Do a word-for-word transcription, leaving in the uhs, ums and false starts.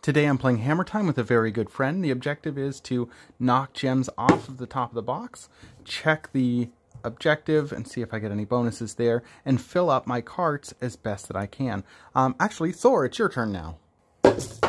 Today I'm playing Hammer Time with a very good friend. The objective is to knock gems off of the top of the box, check the objective and see if I get any bonuses there, and fill up my carts as best that I can. Um, actually, Thor, it's your turn now.